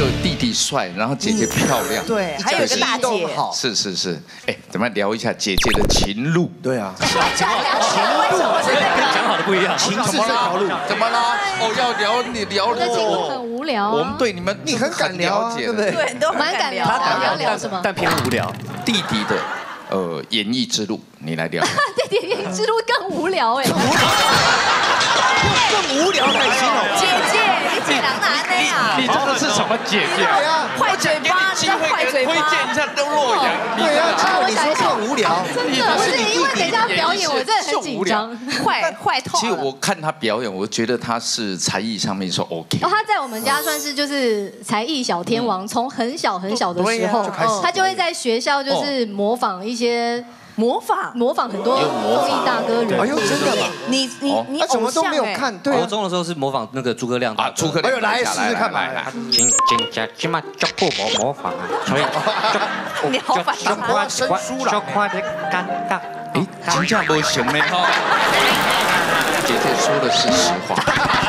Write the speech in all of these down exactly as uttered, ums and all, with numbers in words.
弟弟帅，然后姐姐漂亮， 对，还有一个大姐， 是是是，哎，咱们聊一下姐姐的情路。 对啊， 情路跟讲好的不一样， 情是这条路， 怎么啦？哦，要聊你聊我的情路很无聊。 我们对你们你很敢聊啊，对不对？ 对，都蛮敢聊。 他敢聊聊什么？ 但偏无聊。 弟弟的呃演艺之路，你来聊。 弟弟演艺之路更无聊哎。 更无聊才行哦。 姐姐，你姐郎哪那呀？ 你这个是什么姐姐啊？ 坏嘴巴， 机会给推荐一下周若阳。 对啊，结果你说更无聊。 真的，不是因为等一下表演，我真的很紧张， 坏坏透了。 其实我看他表演，我觉得他是才艺上面是 OK。 哦，他在我们家算是就是才艺小天王，从很小很小的时候，他就会在学校就是模仿一些。 模仿模仿很多综艺大歌人， 哎呦，真的吗？ 你你你什么都没有看，对。 国中的时候是模仿那个诸葛亮啊，诸葛亮。 哎呦，来试试看吧。 金金家金嘛脚步模模仿啊，所以你好反差， 我生疏了。 就快的尴尬。 哎，真正不行呢哈。姐姐说的是实话。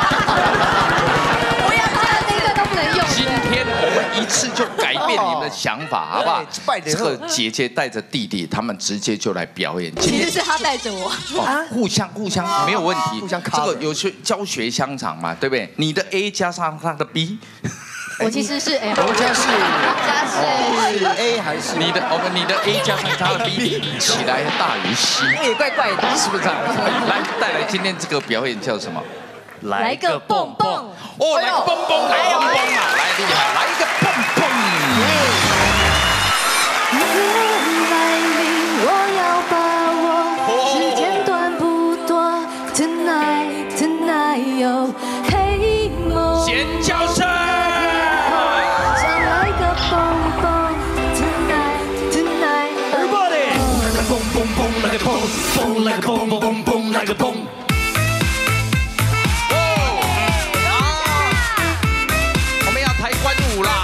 不要怕，那个都不能用。 今天我们一次就改变你们的想法，好不好？这个姐姐带着弟弟，他们直接就来表演。 其实是他带着我， 互相互相没有问题。 互相这个有学教学相长嘛，对不对？你的 A 加上他的 B。 我其实是 A， 我家是家是 A 还是你的？我们你的 A 加上他的 B 比起来大于 C， 也怪怪的， 是不是这样？来，带来今天这个表演叫什么？ 来个蹦蹦哦，来个蹦蹦，来蹦蹦啊，来厉害，来一个蹦蹦。 来临，我要把握，时间短不多 ，Tonight Tonight 有黑梦。 尖叫声。 来个蹦蹦 ，Tonight Tonight Everybody， 来个蹦蹦蹦，来个蹦蹦，来个蹦蹦蹦蹦，来个蹦。 台湾舞啦！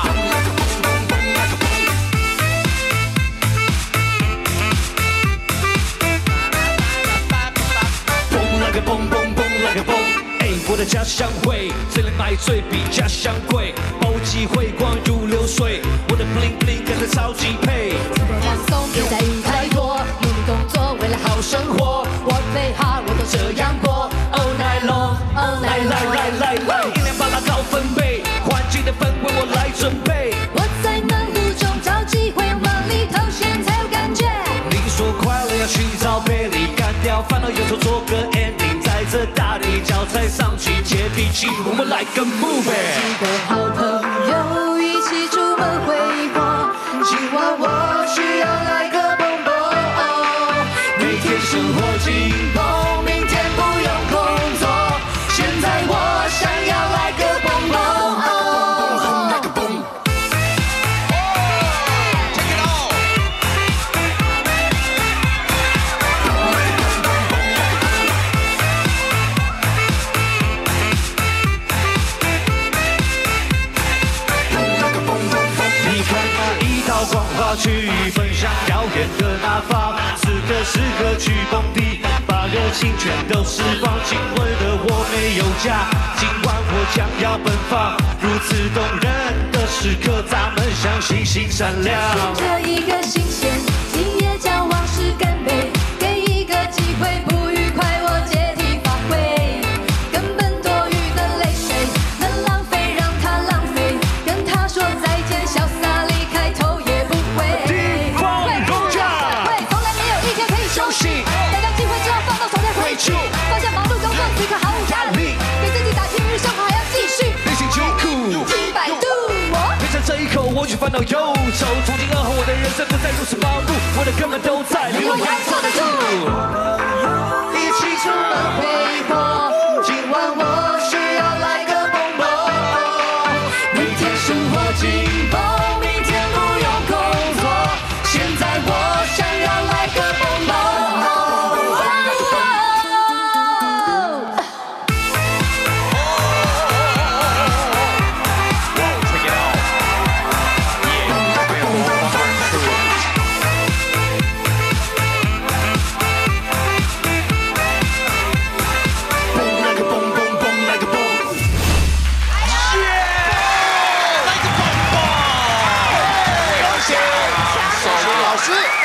蹦来个蹦蹦蹦来个蹦，哎，我的家乡味，这里买醉比家乡贵，把握机会光如流水，我的 bling bling 跟着超级配。 放松，别在意太多，努力工作，为了好生活。我最好我都这样过 ，all night long，all night long。来来来来，音量把它高分贝。环境的氛围我来准备，我在忙碌中找机会，往里头现才有感觉。你说快乐要去找背离，干掉烦恼忧愁做个 ending， 在这大地脚踩上去接地气，我们来个 movie。几个好朋友一起出门挥霍，今晚我需要来个蹦蹦。每天生活紧绷，明天不用工作，现在我想要来个蹦蹦。去分享遥远的那方，此刻时刻去蹦迪，把热情全都释放。今晚的我没有家，今晚我将要奔放。如此动人的时刻，咱们像星星闪亮。这一个新鲜，今夜将往事干杯，给一个机会，不愉快我借题发挥，根本多余的泪水能浪费，让它浪费，跟他说再见，潇洒离开头也。放下忙碌工作，此刻毫无压力，给自己打气，日生活还要继续。内心穷苦，听百度我。变成这一口，我去烦恼忧愁。从今而后，我的人生不再如此忙碌，我的根本都在离我还坐得住。一起出门挥霍，今晚我需要来个蹦蹦。明天生活紧绷，明天不用工作，现在我想要来个蹦蹦。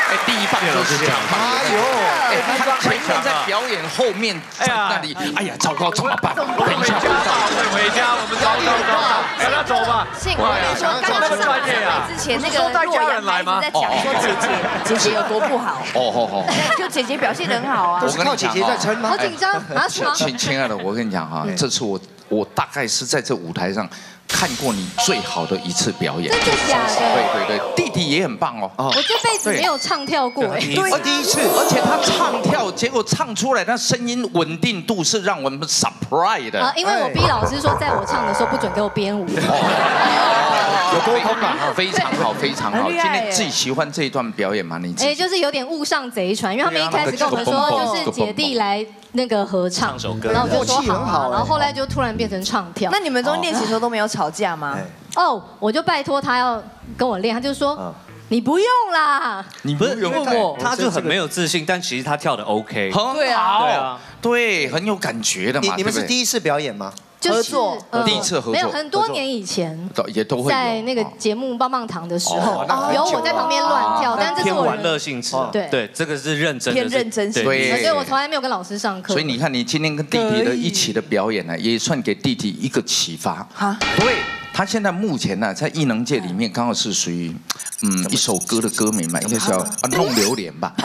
哎，第一棒就是强棒。 哎呦， 哎，他前面在表演，后面在那里，哎呀，糟糕，怎么办？等一下， 回家，我们走走走，让他走吧。 幸我跟你说，刚刚上台之前那个洛阳孩子在讲说姐姐姐姐有多不好。 哦吼吼， 就姐姐表现得很好啊。 都是靠姐姐在撑吗？ 好紧张啊！什么？ 亲亲爱的，我跟你讲哈，这次我我大概是在这舞台上看过你最好的一次表演。 真的假的？ 对对对，弟弟也很棒哦。 我这辈子没有唱跳过哎。 对，第一次，而且他唱跳，结果唱出来那声音稳定度是让我们 surprise 的。 啊，因为我逼老师说，在我唱的时候不准给我编舞。 有沟通吧？非常好，非常好。今天自己喜欢这一段表演吗？你自己？ 哎，就是有点误上贼船，因为他们一开始跟我们说就是姐弟来那个合唱首歌，然后我就说好啊，然后后来就突然变成唱跳。 那你们中练习的时候都没有吵架吗？ 哦，我就拜托他要跟我练，他就说你不用啦， 你不用我，他就很没有自信，但其实他跳的 OK， 很好，对啊，对，很有感觉的嘛。 你们是第一次表演吗？ 合作， 第一次合作， 没有很多年以前， 也都会在那个节目棒棒糖的时候，有我在旁边乱跳，但这是我玩乐性质，对对，这个是认真， 偏认真， 对， 所以我从来没有跟老师上课。 所以你看，你今天跟弟弟的一起的表演呢，也算给弟弟一个启发。哈，对。他现在目前呢，在艺能界里面刚好是属于，嗯，一首歌的歌名嘛，应该叫啊《弄榴莲》吧。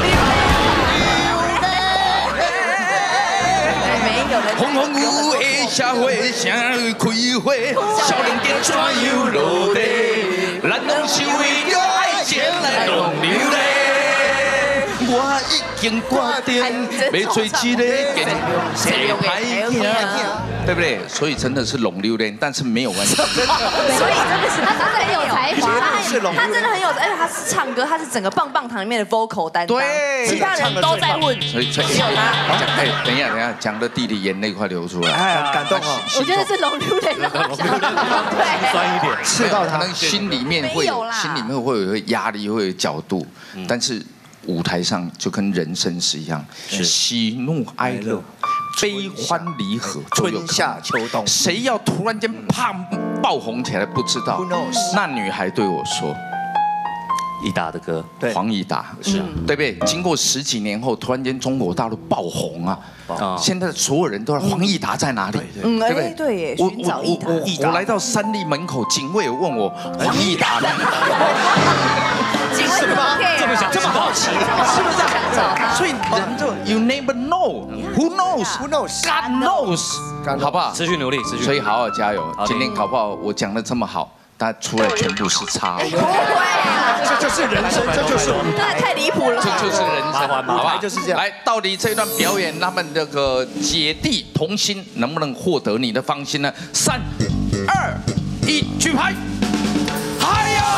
红红雨的社会，谁开花？少年家怎样落地？咱拢是为了爱情来弄榴莲。我已经决定要做一个正歹囝，对不对？所以真的是弄榴莲，但是没有关系。 所以真的是他真的很有才华， 他真的很有，而且他是唱歌，他是整个棒棒糖里面的 vocal 担当，对，其他人都在问， 所以所以只有他。哎，等一下等一下，讲的弟弟眼泪快流出来， 哎，感动哦。 我觉得是弄榴莲， 对，酸一点， 刺到他， 可能心里面会有，心里面会有一个压力，会有角度，但是。舞台上就跟人生是一样，喜怒哀乐、悲欢离合， 春夏秋冬， 谁要突然间啪爆红起来不知道。那女孩对我说：“ 宜达的歌， 黄宜达是啊，对不对？经过十几年后，突然间中国大陆爆红啊，现在所有人都在黄宜达在哪里？ 嗯， 对不对？ 对耶，寻找宜达。 我来到三立门口，警卫问我黄宜达呢。” 警卫怎么这么想，这么好奇，是不是想找他？所以人就 you never know, who knows, who knows, God knows， 好不好？ 持续努力，持续。 所以好好加油。今天搞不好我讲的这么好，但出来全部是差。 不会啊， 这就是人生，这就是舞台，太离谱了。 这就是人生，好吧？ 就是这样。 来，到底这段表演，他们这个姐弟同心，能不能获得你的芳心呢？三、二、一，举牌！还有。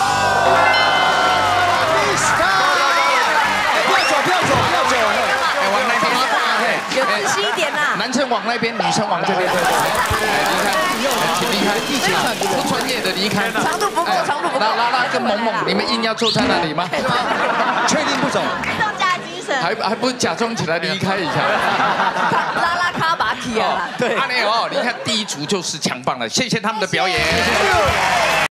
有自信一点啦！ 男生往那边，女生往这边。对对对，离开，请离开，一起不专业的离开。 长度不够，长度不够。 拉拉拉跟萌萌，你们硬要坐在那里吗？确定不走？ 更加精神。 还还不假装起来离开一下？ 拉拉卡巴提啊！ 对，阿内哦，你看第一组就是强棒了，谢谢他们的表演。